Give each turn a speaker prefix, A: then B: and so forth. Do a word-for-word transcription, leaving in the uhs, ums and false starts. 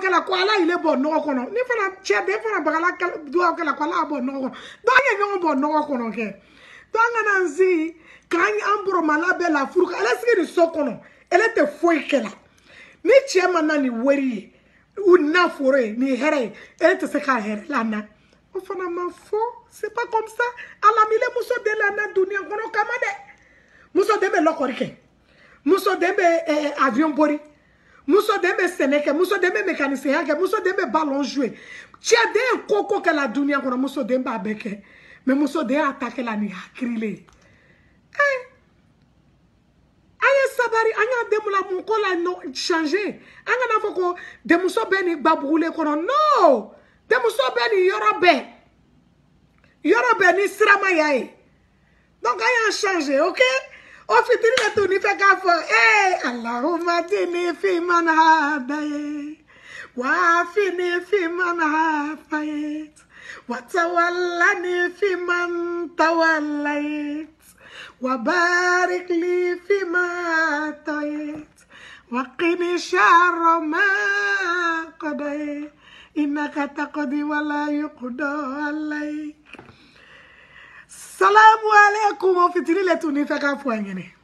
A: kala ko ala ile bo no kono ni fana che de fana bagala duwa kala ko ala bo no kono do anya nyo bo no kono ke do ngana nzi kan ambro malabe la furuka ala sike ni so kono ele te foi kala ni che mana ni wori una forêt ni here ele te se ka here lana o fana ma fo c'est pas comme ça ala mile muso de la na dunia kono kamade muso de be lokorike muso de be eh, avion bori muso dembe seneke muso dembe mécanicien ke muso dembe ballon jouer tia de koko ke la dunia kono muso dembe abeke mais muso de attaquer la ni hakrile eh aya sabari anya demula mon ko la no changer anga na foko de muso beni gbabrule kono no de muso beni yorobe yorobe ni srama yae donc aya changer OK o fitiri le tu ni fe ka fo eh Allahumma dini fi man hadayt wa fini fi man hafayt wa tawallani fi man tawallayt wa barik li fi ma atayt wa qini sharra ma qadayt innaka taqdi wa la yuqda alayk. Salamu alaikum. O fitiri le tu ni fe ka fo ngene.